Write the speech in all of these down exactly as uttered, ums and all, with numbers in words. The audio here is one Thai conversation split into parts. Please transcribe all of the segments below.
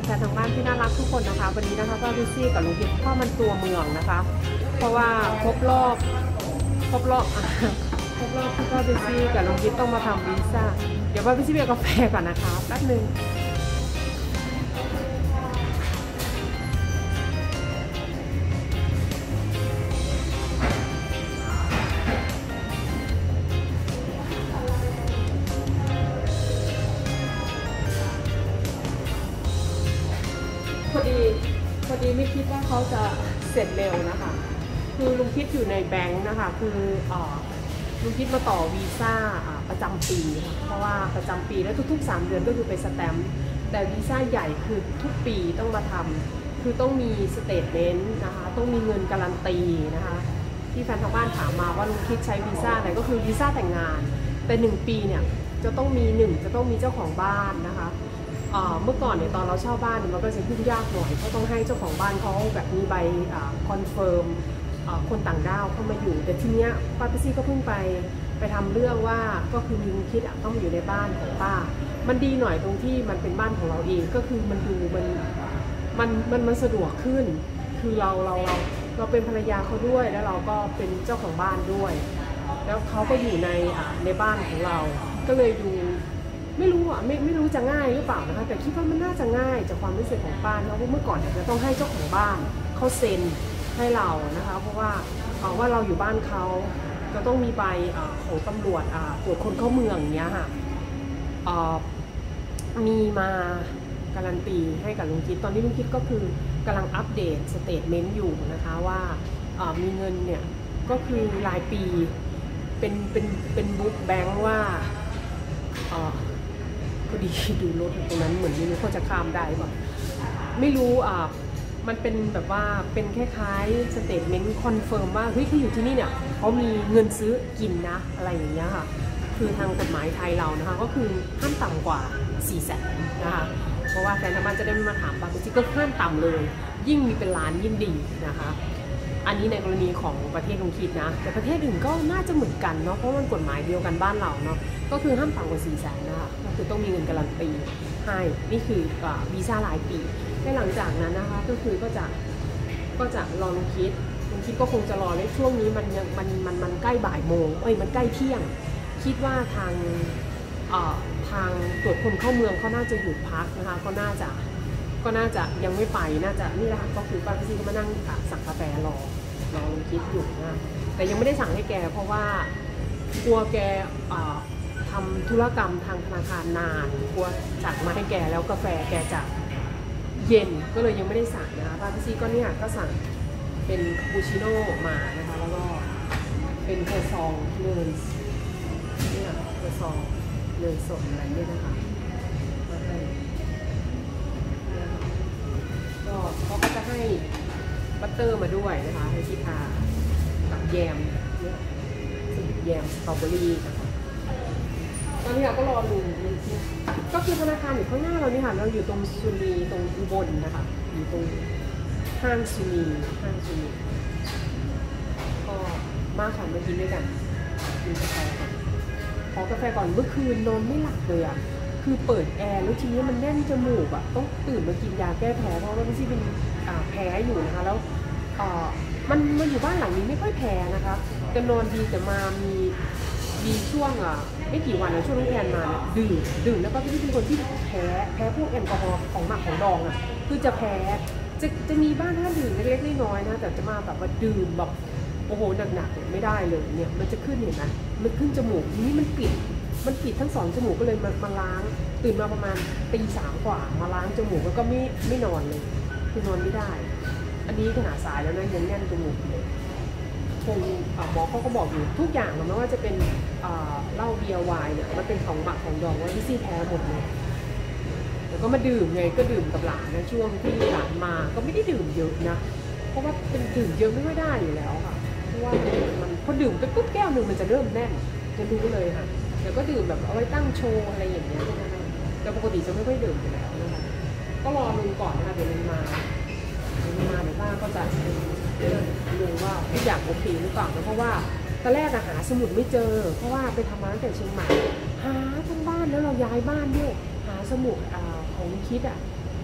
ฟนๆทางบ้านที่น่ารักทุกคนนะคะวันนี้นะคะก็ลิซี่กับลุงคิดเข้ามันตัวเมืองนะคะเพราะว่าครบรอบครบรอบครบรอบที่ก็ลิซี่กับลุงคิดต้องมาทำวีซ่าเดี๋ยวว่าลิซี่ไปเอากาแฟก่อนนะคะแป๊บนึงพอดีพอดีไม่คิดว่าเขาจะเสร็จเร็วนะคะคือลุงคิดอยู่ในแบงค์นะคะคืออ่อลุงคิดมาต่อวีซ่าประจำปีค่ะเพราะว่าประจำปีแล้วทุกๆสามเดือนก็คือไปสแตมป์แต่วีซ่าใหญ่คือทุกปีต้องมาทำคือต้องมีสเตทเมนต์นะคะต้องมีเงินการันตีนะคะที่แฟนทางบ้านถามมาว่าลุงคิดใช้วีซ่าอะไรก็คือวีซ่าแต่งงานแต่หนึ่งปีเนี่ยจะต้องมีหนึ่งจะต้องมีเจ้าของบ้านนะคะเมื่อก่อนเนี่ยตอนเราเช่าบ้านมันก็จะยุ่งยากหน่อยเพราะต้องให้เจ้าของบ้านเขาแบบมีใบคอนเฟิร์มคนต่างด้าวเข้ามาอยู่แต่ทีเนี้ยป้าพิซี่ก็เพิ่งไปไปทำเรื่องว่าก็คือมีคิดต้องมาอยู่ในบ้านของป้ามันดีหน่อยตรงที่มันเป็นบ้านของเราเองก็คือมันดูมันมันมันมันสะดวกขึ้นคือเราเราเราเราเป็นภรรยาเขาด้วยแล้วเราก็เป็นเจ้าของบ้านด้วยแล้วเขาก็อยู่ในในบ้านของเราก็เลยดูไม่รู้อ่ะไม่ไม่รู้จะง่ายหรือเปล่านะคะแต่คิดว่ามันน่าจะง่ายจากความรู้สึกของป้าเพราะว่าเมื่อก่อนจะต้องให้เจ้าของบ้านเขาเซ็นให้เรานะคะเพราะว่าว่าเราอยู่บ้านเขาจะต้องมีใบของตำรวจตรวจคนเข้าเมืองอย่างเงี้ยค่ะมีมาการันตีให้กับลุงคิดตอนนี้ลุงคิดก็คือกำลังอัปเดตสเตทเมนต์อยู่นะคะว่ามีเงินเนี่ยก็คือรายปีเป็นเป็นเป็นบุ๊กแบงค์ว่าพอดีดูรถตรงนั้นเหมือนไม่รู้เขาจะข้ามได้ป่ะไม่รู้อ่ามันเป็นแบบว่าเป็นคล้ายๆสเตทเมนต์คอนเฟิร์มว่าเฮ้ยที่อยู่ที่นี่เนี่ยเขามีเงินซื้อกินนะอะไรอย่างเงี้ยค่ะคือทางกฎหมายไทยเรานะคะก็คือห้ามต่ำกว่าสี่แสนนะคะเพราะว่าแฟนทางบ้านจะได้ไม่มาถามบางทีก็ห้ามต่ำเลยยิ่งมีเป็นล้านยิ่งดีนะคะอันนี้ในกรณีของประเทศลุงคิดนะแต่ประเทศอื่นก็น่าจะเหมือนกันเนาะเพราะมันกฎหมายเดียวกันบ้านเราเนาะก็คือห้ามต่ำกว่าสี่แสนนะคะก็คือต้องมีเงินการันตีให้นี่คือวีซ่ารายปีและหลังจากนั้นนะคะก็คือก็จะก็จะรอลุงคิดลุงคิดก็คงจะรอในช่วงนี้มันยังมันมันมันใกล้บ่ายโมงเอ้ยมันใกล้เที่ยงคิดว่าทางทางตรวจคนเข้าเมืองเขาน่าจะหยุดพักนะคะก็น่าจะก็น่าจะยังไม่ไปน่าจะนี่แหละก็คือป้าพิซี่ก็มานั่งสั่งกาแฟรอรอลุงคิดอยู่นะแต่ยังไม่ได้สั่งให้แกเพราะว่ากลัวแกทำธุรกรรมทางธนาคารนานกลัวสั่งมาให้แกแล้วกาแฟแกจะเย็นก็เลยยังไม่ได้สั่งนะคะป้าพิซี่ก็เนี่ยก็สั่งเป็นคาปูชิโน่มานะคะแล้วก็เป็นเคอร์ซองเนยเนี่ยเคอร์ซองเนยสดอะไรเนี่ยนะคะมาให้ก็เขาก็จะให้บัตเตอร์มาด้วยนะคะให้ที่ทากับแยมเนี่ยแยมสตรอเบอรี่ตอนนี้เราก็รอดูก็คือธนาคารอยู่ข้างหน้าเรานี่ค่ะเราอยู่ตรงซูนีตรงอุบลนะคะอยู่ตรงห้างซูนีห้างซูนีก็มาค่ะมากินด้วยกันกินกาแฟก่อนขอกาแฟก่อนเมื่อคืนนอนไม่หลับเลยอ่ะคือเปิดแอร์แล้วทีนี้มันแน่นจมูกอ่ะต้องตื่นมากินยาแก้แพ้เพราะว่าพี่ซี่เป็นแพ้อยู่นะคะแล้วมันมันอยู่บ้านหลังนี้ไม่ค่อยแพ้นะคะจะนอนดีแต่มามีมีช่วงอ่ะไม่กี่วันนะช่วงน้องแทนมาเนี่ยดื่มดื่มแล้วก็พี่เป็นคนที่แพ้แพ้พวกแอลกอฮอล์ของหมักของดองอ่ะคือจะแพ้จะจะมีบ้านถ้าดื่มเล็กๆน้อยๆนะแต่จะมาแบบว่าดื่มแบบโอ้โหหนักๆไม่ได้เลยเนี่ยมันจะขึ้นเห็นไหมมันขึ้นจมูกนี้มันปิดมันปิดทั้งสองจมูกก็เลยมามาล้างตื่นมาประมาณตีสามกว่ามาล้างจมูกแล้วก็ไม่ไม่นอนเลยคือนอนไม่ได้อันนี้ขนาดสายแล้วนะยังแน่นจมูกเลยคงหมอเขาก็บอกอยู่ทุกอย่างไม่ว่าจะเป็นเหล้าเบียร์ไวน์เนี่ยมันเป็นของหมักของดองว่าพี่ซี่แพ้หมดเลยแล้วก็มาดื่มไงก็ดื่มกับหลานนะช่วงที่หลานมาก็ไม่ได้ดื่มเยอะนะเพราะว่าเป็นดื่มเยอะไม่ค่อยได้อยู่แล้วค่ะเพราะว่ามันพอดื่มไปปุ๊บแก้วหนึ่งมันจะเริ่มแน่นจะรู้เลยค่ะเดี๋ยวก็ดื่มแบบเอาไว้ตั้งโชว์อะไรอย่างเงี้ยนะแต่ปกติจะไม่ค่อยดื่มอยู่แล้วนะคะก็รอลุงก่อนนะคะเดี๋ยวลุงมาเดี๋ยวลุงมาเดี๋ยวป้าก็จะดูว่าทุกอย่างโอเคหรือเปล่านะเพราะว่าตอนแรกหาสมุดไม่เจอเพราะว่าไปทำมาตั้งแต่เชียงใหม่หาทั้งบ้านแล้วเราย้ายบ้านด้วยหาสมุดของคิดอ่ะ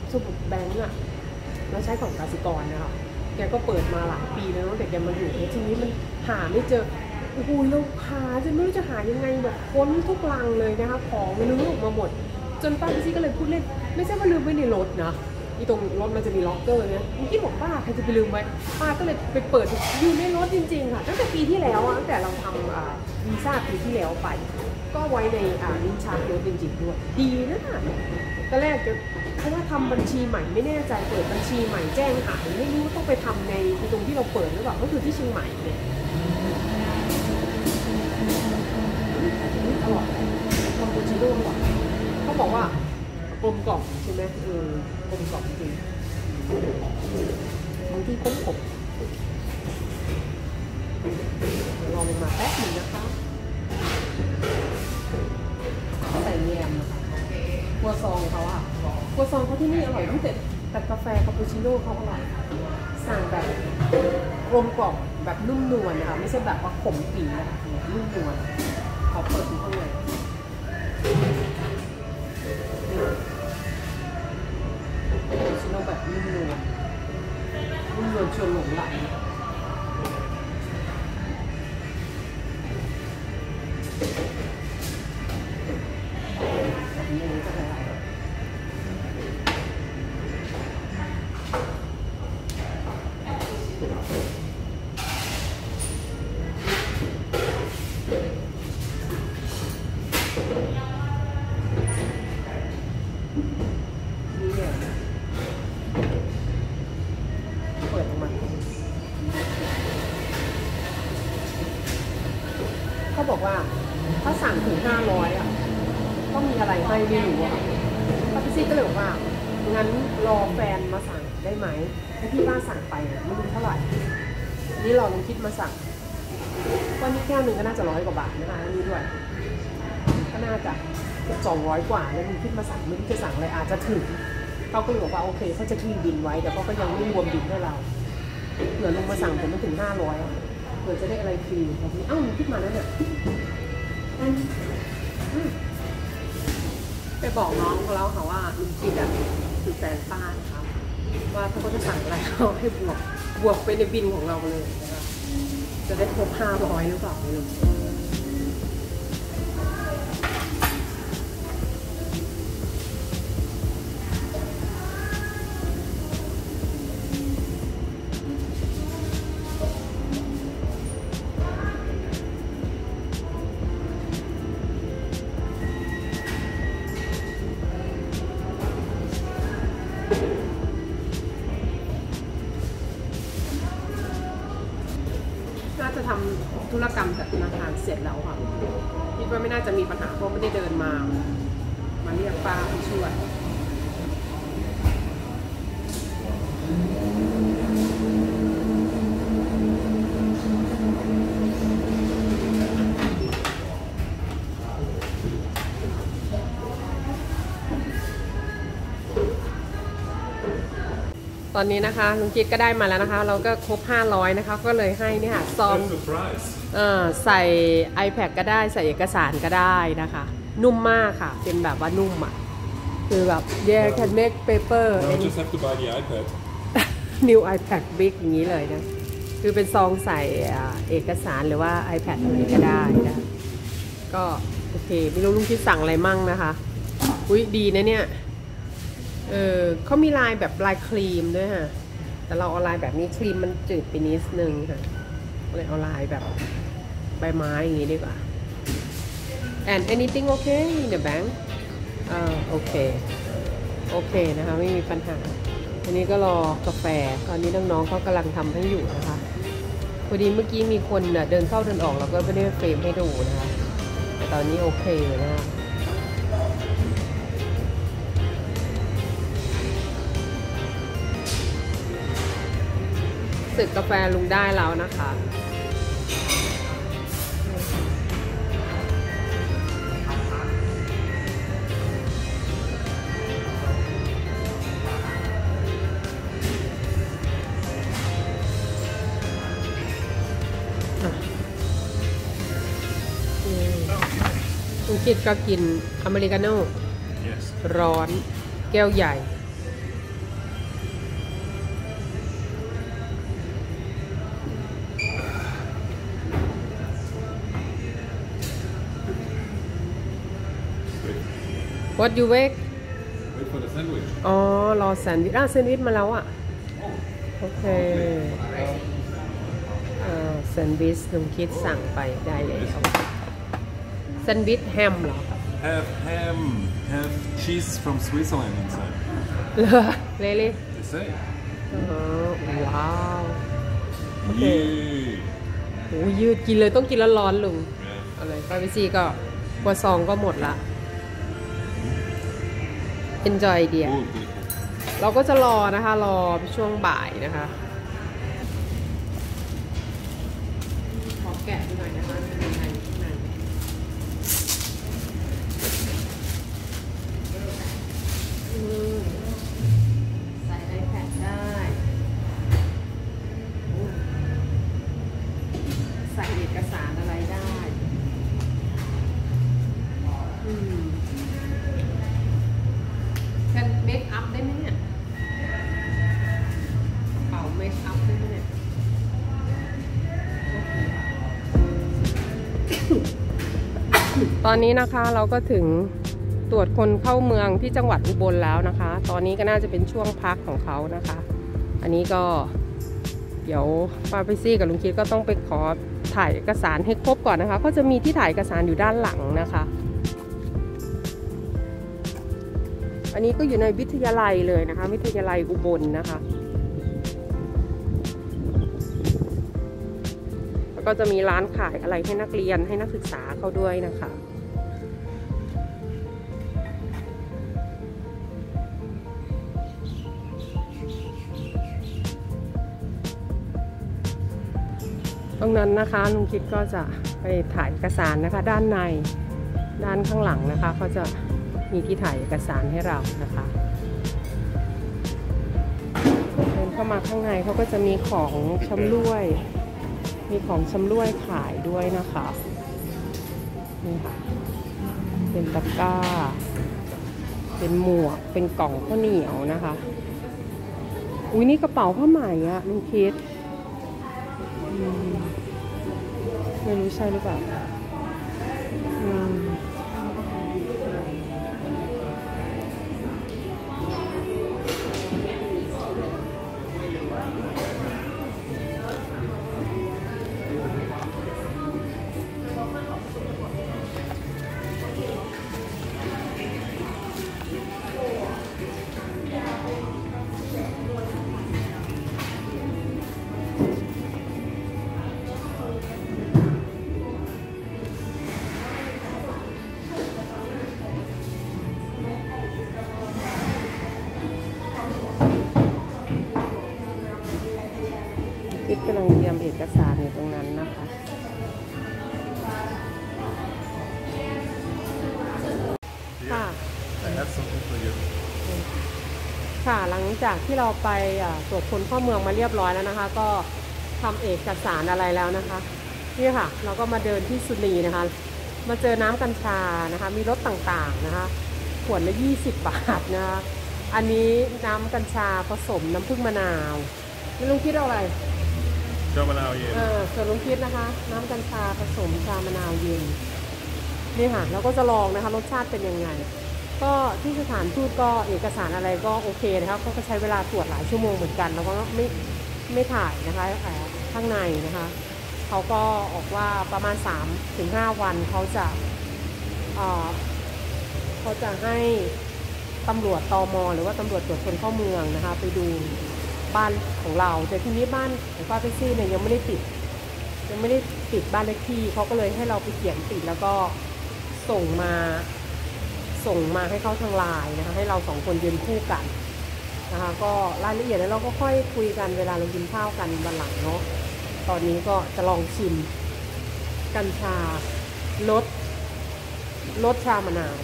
สมุดแบงก์อะเราใช้ของกสิกรนะคะแกก็เปิดมาหลายปีแล้วตั้งแต่แกมาอยู่ทีนี้มันหาไม่เจอโอ้โหเราหาจนไม่รู้จะหายังไงแบบค้นทุกลังเลยนะคะของลืมออกมาหมดจนป้าพี่ซี่ก็เลยพูดเล่นไม่ใช่ว่าลืมไว้ในรถนะที่ตรงรถมันจะมีล็อกเกอร์เนี่ยเมื่อกี้บอกป้าใครจะไปลืมไว้ป้าก็เลยไปเปิดอยู่ในรถจริงๆค่ะตั้งแต่ปีที่แล้วตั้งแต่เราทำวีซ่าปีที่แล้วไปก็ไว้ในลิ้นชักรถจริงๆด้วยดีนะตอนแรกจะเพราะว่าทำบัญชีใหม่ไม่แน่ใจเปิดบัญชีใหม่แจ้งหายไม่รู้ต้องไปทำในตรงที่เราเปิดหรือเปล่าก็คือที่เชียงใหม่เนี่ยอร่อยคอมบูชิโน่อร่อยเขาบอกว่ากลมกล่อมใช่ไหมเออกลมกล่อมจริงบางที่ขมขมรอลงมาแป๊บหนึ่งนะคะใส่แยมนะคะครัวซองเขาอะครัวซองเขาที่นี่อร่อยที่สุดแต่กาแฟคาปูชิโน่เขาอร่อยสั่งแบบกลมกล่อมแบบนุ่มนวลนะคะไม่ใช่แบบว่าขมปีนะคะนุ่มนวลขอเปิดดูข้างในคาปูชิโน่แบบนุ่มนวลนุ่มนวลชวนหลงไหลเขาบอกว่าถ้าสั่งถึงห้าร้อยอ่ะต้องมีอะไรให้ไม่รู้อ่ะป้าพี่ซี่ก็เลยบอกว่างั้นรอแฟนมาสั่งได้ไหมให้พี่ป้าสั่งไปไม่รู้เท่าไหร่นี่เราลองคิดมาสั่งวันนี้แก้วหนึ่งก็น่าจะร้อยกว่าบาทนะคะอันนี้ด้วยก็น่าจะสองร้อยกว่าแล้วมีคิดมาสั่งไม่รู้จะสั่งอะไรอาจจะถึงเขาก็เลยบอกว่าโอเคเขาจะทิ้งบินไว้แต่เขาก็ยังไม่รวมบินให้เราเผื่อลงมาสั่งผมไม่ถึงห้าร้อยเผื่อจะได้อะไรฟรีแบบนี้เอ้ามันคิดมาแล้วเนี่ยไปบอกน้องเขาแล้วค่ะว่าลุงคิดอ่ะคือแฟนป้าค่ะว่าถ้าเขาจะสั่งอะไรเขาให้บวกบวกไปในบินของเราเลยนะคะจะได้ครบห้าร้อยหรือเปล่าไม่รู้น่าจะทำธุรกรรมจากธนาคารเสร็จแล้วค่ะคิดว่าไม่น่าจะมีปัญหาเพราะไม่ได้เดินมามาเรียกป้าผู้ช่วยตอนนี้นะคะลุงจิ๊ดก็ได้มาแล้วนะคะเราก็ครบห้าร้อยนะคะก็เลยให้นี่ค่ะซองเออใส่ iPad ก็ได้ใส่เอกสารก็ได้นะคะนุ่มมากค่ะเป็นแบบว่านุ่มอ่ะคือแบบ yeah can make paper and just have to buy the iPad new iPad big อย่างนี้เลยนะคือเป็นซองใส่เอกสารหรือว่า iPad อะไรก็ได้นะก็โอเคไม่รู้ลุงจิ๊ดสั่งอะไรมั่งนะคะอุ้ยดีนะเนี่ยเออเขามีลายแบบลายครีมด้วยค่ะแต่เราเอาลายแบบนี้ครีมมันจืดไปนิดนึงค่ะเลยเอาลายแบบใบไม้อย่างนี้ดีกว่า and anything okay in the bank อ่าโอเคโอเคนะคะไม่มีปัญหาอันนี้ก็รอกาแฟตอนนี้น้องๆเขากำลังทำให้อยู่นะคะพอดีเมื่อกี้มีคนเดินเข้าเดินออกเราก็ไม่ได้เฟรมให้ดูนะคะแต่ตอนนี้โอเคนะคะสึกกาแฟลุงได้แล้วนะคะลุงคิดก็กินอเมริกาโน่ร้อนแก้วใหญ่ What you wait Wait for the sandwich. อ๋อรอแซนด์วิชอ่ะแซนด์วิชมาแล้วอ่ะโอเคอ่าแซนด์วิชลุงคิดสั่งไปได้เลยแซนด์วิชแฮมเหรอ Have ham, have cheese from Switzerland inside. เหรอเลลี่ They say. อ๋อว้าวโอเค Yeah. โอ้ยืดกินเลยต้องกินแล้วร้อนลุง Yeah. อะไรป้าพิซี่ก็กว่าซองก็หมดละ enjoy ไอเดีย Oh, good. เราก็จะรอนะคะรอช่วงบ่ายนะคะขอแกะดูหน่อยนะคะเป็นยังไงข้างในอืมใส่ iPad ได้ใส่เอกสารอะไรได้อืมแค่เมคอัพได้ไหมเนี่ยกระเป๋าเมคอัพได้ไหมเนี่ยตอนนี้นะคะเราก็ถึงตรวจคนเข้าเมืองที่จังหวัดอุบลแล้วนะคะ ตอนนี้ก็น่าจะเป็นช่วงพักของเขานะคะ อันนี้ก็เดี๋ยวป้าพิซี่กับลุงคิดก็ต้องไปขอถ่ายเอกสารให้ครบก่อนนะคะก็จะมีที่ถ่ายเอกสารอยู่ด้านหลังนะคะอันนี้ก็อยู่ในวิทยาลัยเลยนะคะวิทยาลัยอุบลนะคะแล้วก็จะมีร้านขายอะไรให้นักเรียนให้นักศึกษาเขาด้วยนะคะตรงนั้นนะคะลุงคิดก็จะไปถ่ายเอกสารนะคะด้านในด้านข้างหลังนะคะเขาจะมีที่ถ่ายเอกสารให้เรานะคะเดินเข้ามาข้างในเขาก็จะมีของชำร่วยมีของชำร่วยขายด้วยนะคะนี่ค่ะเป็นตะกร้าเป็นหมวกเป็นกล่องข้าวเหนียวนะคะอุ้ยนี่กระเป๋าผ้าไหมอะลุงคิดไม่รู้ใช่หรือเปล่าอืมคิดกำลังเตรียมเอกสารอยู่ตรงนั้นนะคะค่ะ I have something for you. ค่ะหลังจากที่เราไปตรวจคนเข้าเมืองมาเรียบร้อยแล้วนะคะก็ทำเอกสารอะไรแล้วนะคะนี่ค่ะเราก็มาเดินที่สุนีนะคะมาเจอน้ำกัญชานะคะมีรสต่างๆนะคะขวดละยี่สิบบาทนะคะอันนี้น้ำกัญชาผสมน้ำผึ้งมะนาวไม่ลุงคิดเอาอะไรชามะนาวเย็นเออส่วนลุงคิดนะคะน้ำกัญชาผสมชามะนาวเย็นนี่ค่ะเราก็จะลองนะคะรสชาติเป็นยังไงก็ที่สถานทูตก็เอกสารอะไรก็โอเคนะคะเขาก็ใช้เวลาตรวจหลายชั่วโมงเหมือนกันแล้วก็ไม่ไม่ถ่ายนะคะข้างในนะคะเขาก็ออกว่าประมาณ สามถึงห้า วันเขาจะเอ่อเขาจะให้ตำรวจตม.หรือว่าตำรวจตรวจคนเข้าเมืองนะคะไปดูบ้านของเราแต่ทีนี้บ้านของป้าเป๊กซี่เนี่ยยังไม่ได้ติดยังไม่ได้ติดบ้านเลขที่เขาก็เลยให้เราไปเขียนติดแล้วก็ส่งมาส่งมาให้เขาทางไลน์นะคะให้เราสองคนยืนคู่กันนะคะก็รายละเอียดแล้วเราก็ค่อยคุยกันเวลาเรากินข้าวกันวันหลังเนาะตอนนี้ก็จะลองชิมกัญชารสรสชามะนาว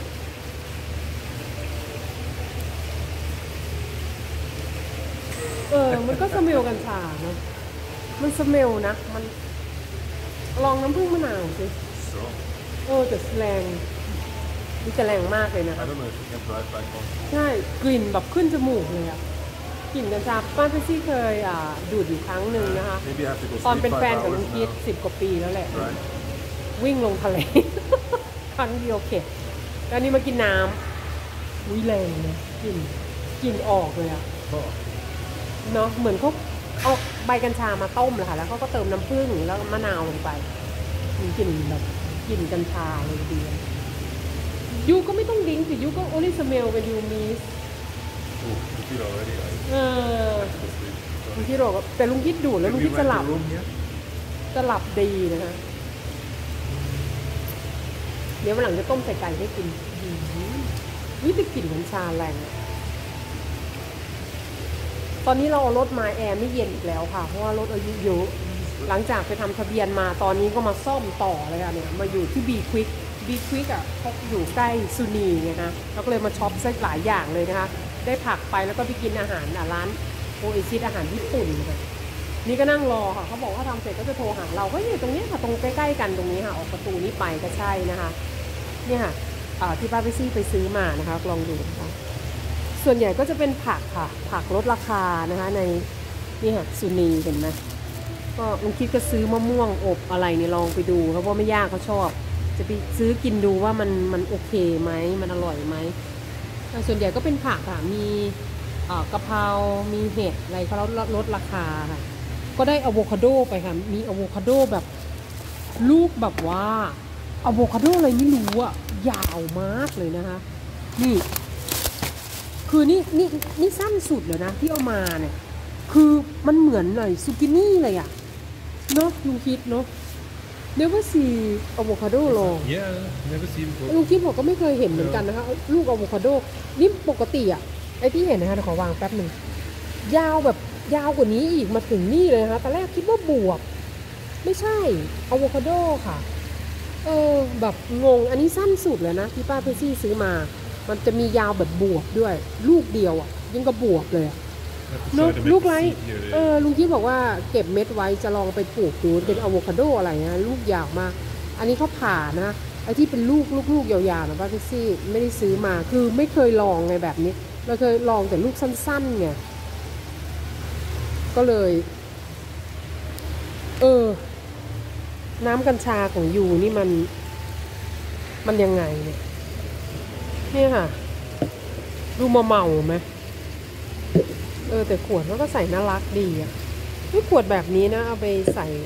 เออมันก็สเมลกัญชาเนาะมันสเมลนะมันลองน้ำผึ้งมะนาวสิเออแต่แรงมันจะแรงมากเลยนะคะใช่กลิ่นแบบขึ้นจมูกเลยอะกลิ่นกัญชาป้าเป๊กซี่เคยอ่าดูดอยู่ครั้งหนึ่งนะคะตอนเป็นแฟนกับลุงคิดสิบกว่าปีแล้วแหละวิ่งลงทะเล ครั้งเดียวเข็ดแล้วนี่มากินน้อุ้ยแรงนะกลิ่นกลิ่นออกเลยอะเนาะเหมือนเขาเอาใบกัญชามาต้มเลยค่ะแล้วเขาก็เติมน้ำผึ้งแล้วมะนาวลงไปมีกลิ่นแบบกลิ่นกัญชาเลยดียูก็ไม่ต้องดิ้งสิยูก็ only smell when you miss Oh, you feel already like เออ asleep. ลุงคิดบอกว่าแต่ลุงคิดดูดแล้วลุง Have คิ you ดจะ went หลั to บ room yet? จะหลับดีนะคะเดี๋ยววันหลังจะต้มใส่ไก่ให้กินวิธีกลิ่นกัญชาแรงตอนนี้เราเอารถมาแอร์ไม่เย็นอีกแล้วค่ะเพราะว่ารถอายุเยอะหลังจากไปทำทะเบียนมาตอนนี้ก็มาซ่อมต่อเลยค่ะเนี่ยมาอยู่ที่บีควิกบีควิกอ่ะเขาอยู่ใกล้ซูนีไงนะเราก็เลยมาช็อปซะหลายอย่างเลยนะคะได้ผักไปแล้วก็ไปกินอาหารร้านโอเอซิสอาหารญี่ปุ่นค่ะนี่ก็นั่งรอค่ะเขาบอกว่าทำเสร็จก็จะโทรหาเราก็อยู่ตรงนี้ค่ะตรงใกล้ๆกันตรงนี้ค่ะออกประตูนี้ไปก็ใช่นะคะเนี่ยค่ะที่ป้าไปซี่ไปซื้อมานะคะลองดูนะคะส่วนใหญ่ก็จะเป็นผักค่ะผักลดราคานะคะในนี่ค่ะซูนีเห็นไหมก็ลุงคิดก็ซื้อมะม่วงอบอะไรเนี่ยลองไปดูครับว่าไม่ยากเขาชอบจะไปซื้อกินดูว่ามันมันโอเคไหมมันอร่อยไหมส่วนใหญ่ก็เป็นผักค่ะมีกะเพรามีเห็ดอะไรเขาลดลดราคาค่ะก็ได้อะโวคาโดไปค่ะมีอะโวคาโดแบบลูกแบบว่าอะโวคาโดอะไรไม่รู้อะยาวมากเลยนะคะนี่คือนี่นี่นี่สั้นสุดเลยนะที่เอามาเนี่ยคือมันเหมือนหน่อยซูกินี่เลยอะเนาะลุงคิดเนาะnever see อะโวคาโดลอง Yeah, never seen before. ลุงคิดผมก็ไม่เคยเห็นเหมือนกันนะคะลูกอะโวคาโดนี่ปกติอะไอที่เห็นนะคะขอวางแป๊บหนึ่งยาวแบบยาวกว่านี้อีกมาถึงนี่เลยนะคะตอนแรกคิดว่าบวบไม่ใช่อะโวคาโดค่ะเออแบบงงอันนี้สั้นสุดเลยนะที่ป้าเพซี่ซื้อมามันจะมียาวแบบบวบด้วยลูกเดียวอ่ะยังกับบวบเลยอ่ะเนอะลูกไรเออลุงคิดบอกว่าเก็บเม็ดไว้จะลองไปปลูกดูเป็นอะโวคาโดอะไรนะลูกยาวมากอันนี้เขาผ่านะไอ้ที่เป็นลูกลูกๆยาวๆนะป้าเพซี่ไม่ได้ซื้อมาคือไม่เคยลองไงแบบนี้เราเคยลองแต่ลูกสั้นๆไงก็เลยเออน้ำกัญชาของยูนี่มันมันยังไงเนี่ยเนี่ยค่ะดูมาเมาไหมเออแต่ขวดมันก็ใส่น่ารักดีอ่ะนี่ขวดแบบนี้นะเอาไปใส่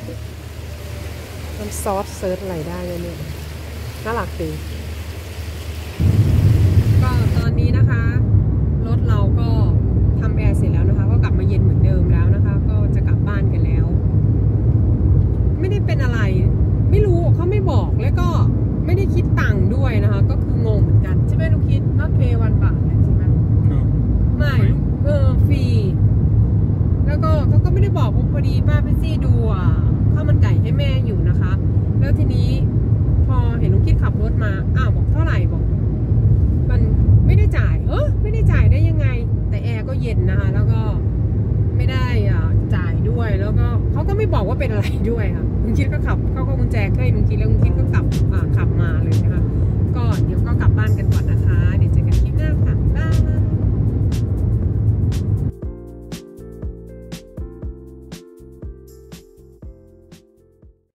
น้ำซอสเซิร์ชอะไรได้เนี่ยน่ารักดีก็ตอนนี้นะคะรถเราก็ทำแอร์เสร็จแล้วนะคะก็กลับมาเย็นเหมือนเดิมแล้วนะคะก็จะกลับบ้านกันแล้วไม่ได้เป็นอะไรไม่รู้เขาไม่บอกแล้วก็ไม่ได้คิดตังค์ด้วยนะคะก็คืองงเหมือนกันใช่ไหมลูกคิด not pay one บาทใช่ไหม No. ไม่เออฟรีแล้วก็เขาก็ไม่ได้บอกพอดีป้าเพซี่ดูอ่ะข้าวมันไก่ให้แม่อยู่นะคะแล้วทีนี้พอเห็นลูกคิดขับรถมาอ้าวบอกเท่าไหร่บอกมันไม่ได้จ่ายเออไม่ได้จ่ายได้ยังไงแต่แอร์ก็เย็นนะคะแล้วก็ไม่ได้อ่ะจ่ายด้วยแล้วก็เขาก็ไม่บอกว่าเป็นอะไรด้วยค่ะลุงคิดก็ขับเขาก็กุญแจให้ลุงคิดแล้วลุงคิดก็ขับอ่าขับมาเลยนะคะก็เดี๋ยวก็กลับบ้านกันก่อนนะคะเดี๋ยวเจอกันคลิปหน้าค่ะบ๊าย